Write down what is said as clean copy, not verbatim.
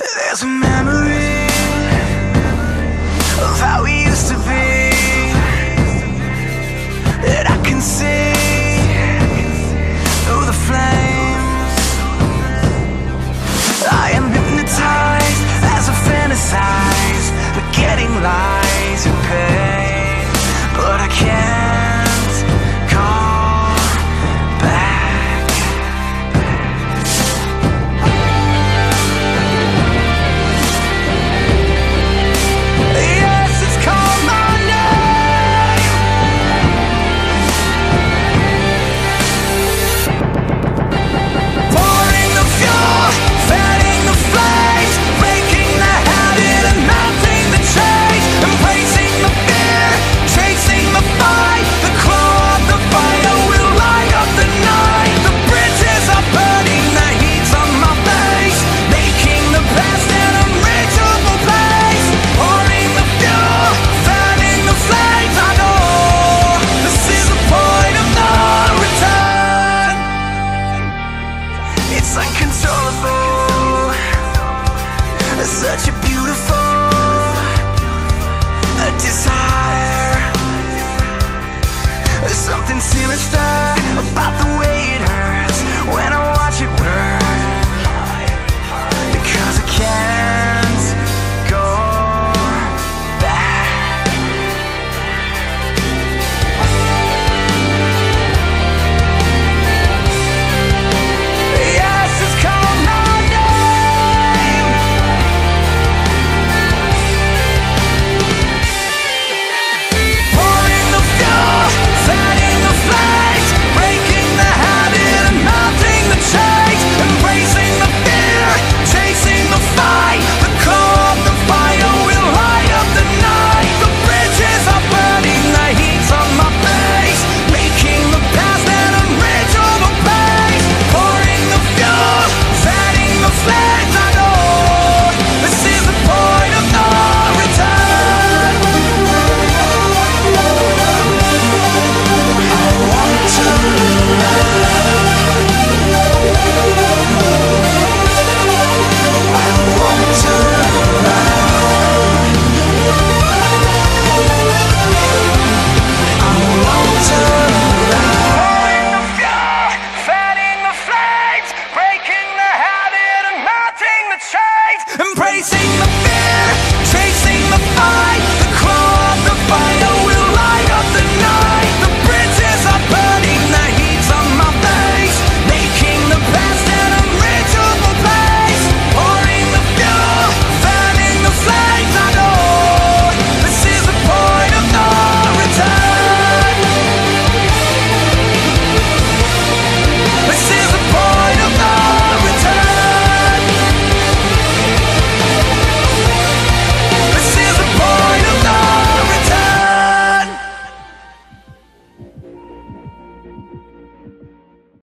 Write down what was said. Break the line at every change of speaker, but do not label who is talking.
There's a memory of how we used to be that I can see through the flames. I am hypnotized as I fantasize, forgetting lies and pain, but I can't go back. Yes, it's called my name. Pouring the fuel, fanning the flames, breaking the habit and melting the chains, embracing the fear, chasing the fight. The glow of the fire will light up the night. The bridges are burning, the heat's on my face, making the past an unreachable place. Pouring the fuel, fanning the flames. I know this is the point of no return. It's uncontrollable, such a beautiful desire. There's something sinister about the way it hurts.